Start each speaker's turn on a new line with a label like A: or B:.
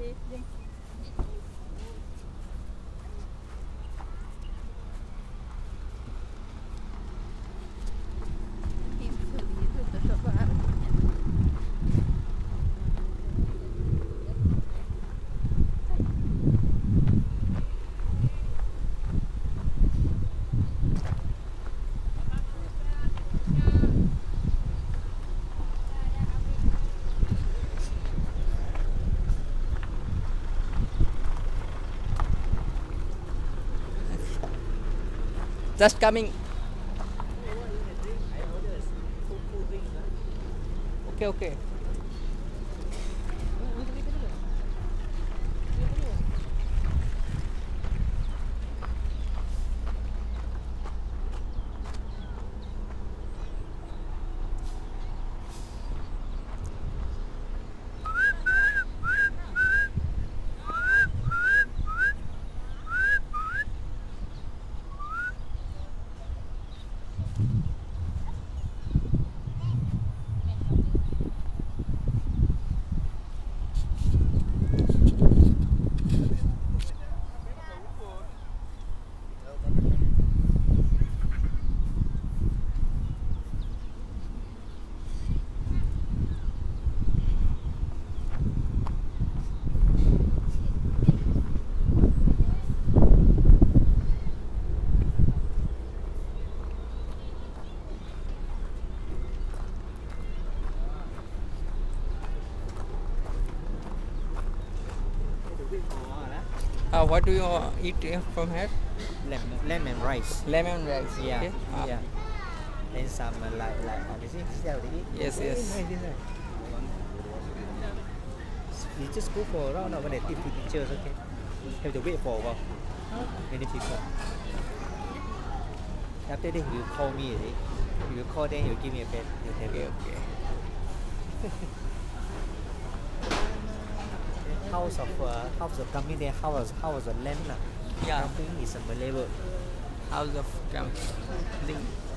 A: Just coming. Okay, okay. What do you eat from here?
B: Lamb and rice.
A: Lemon rice.
B: Yeah,
A: Okay.
B: yeah. And some like this is
A: Yes, yes.
B: Nice, nice. You just go for a round when they take two pictures, okay? Have to wait for a while. Many people. After that, you call me, eh? If you call, then you give me a pen.
A: Okay, okay.
B: House of Kambing, then house of land.
A: Yeah.
B: Kambing is a Malay word.
A: House of Kambing.